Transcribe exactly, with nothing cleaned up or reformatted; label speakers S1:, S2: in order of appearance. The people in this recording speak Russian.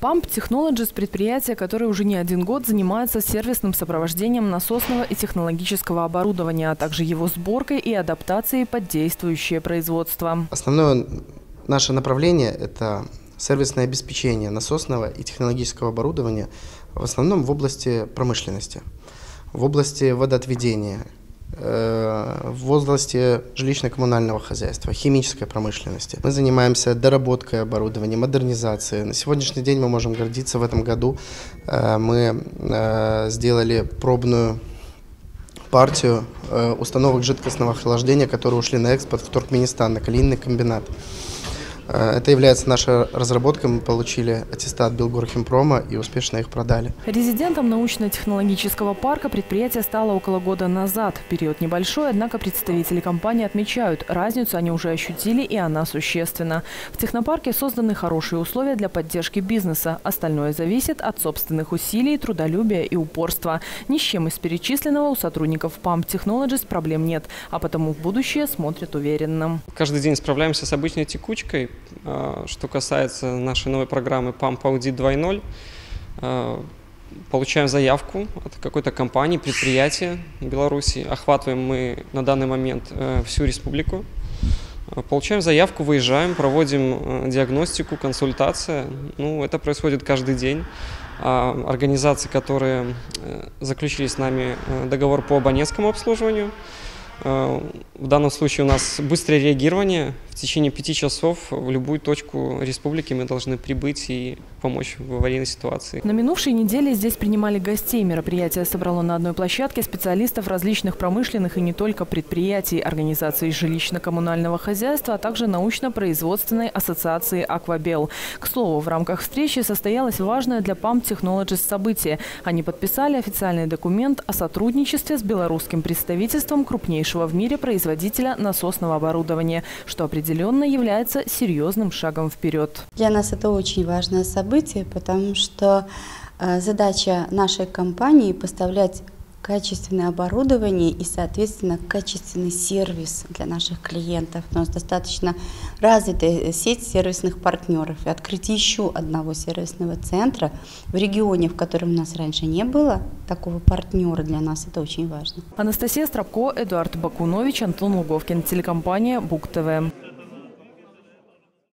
S1: памп Technologies – предприятие, которое уже не один год занимается сервисным сопровождением насосного и технологического оборудования, а также его сборкой и адаптацией под действующее производство.
S2: Основное наше направление – это сервисное обеспечение насосного и технологического оборудования, в основном в области промышленности, в области водоотведения, в области жилищно-коммунального хозяйства, химической промышленности. Мы занимаемся доработкой оборудования, модернизацией. На сегодняшний день мы можем гордиться. В этом году мы сделали пробную партию установок жидкостного охлаждения, которые ушли на экспорт в Туркменистан, на калийный комбинат. Это является нашей разработкой. Мы получили аттестат Белгорхимпрома и успешно их продали.
S1: Резидентом научно-технологического парка предприятие стало около года назад. Период небольшой, однако представители компании отмечают, разницу они уже ощутили, и она существенна. В технопарке созданы хорошие условия для поддержки бизнеса. Остальное зависит от собственных усилий, трудолюбия и упорства. Ни с чем из перечисленного у сотрудников памп Technologies проблем нет, а потому в будущее смотрят уверенно.
S3: Каждый день справляемся с обычной текучкой. Что касается нашей новой программы памп Audit два ноль, получаем заявку от какой-то компании, предприятия в Беларуси. Охватываем мы на данный момент всю республику. Получаем заявку, выезжаем, проводим диагностику, консультация. Ну, это происходит каждый день. Организации, которые заключили с нами договор по абонентскому обслуживанию, в данном случае у нас быстрое реагирование. В течение пяти часов в любую точку республики мы должны прибыть и помочь в аварийной ситуации.
S1: На минувшей неделе здесь принимали гостей. Мероприятие собрало на одной площадке специалистов различных промышленных и не только предприятий, организаций жилищно-коммунального хозяйства, а также научно-производственной ассоциации «Аквабел». К слову, в рамках встречи состоялось важное для памп Technologies событие. Они подписали официальный документ о сотрудничестве с белорусским представительством крупнейшего в мире производителя насосного оборудования, что определенно является серьезным шагом вперед.
S4: Для нас это очень важное событие, потому что задача нашей компании поставлять качественное оборудование и, соответственно, качественный сервис для наших клиентов. У нас достаточно развитая сеть сервисных партнеров. И открыть еще одного сервисного центра в регионе, в котором у нас раньше не было такого партнера, для нас это очень важно.
S1: Анастасия Страбко, Эдуард Бакунович, Антон Луговкин, телекомпания БУК ТВ.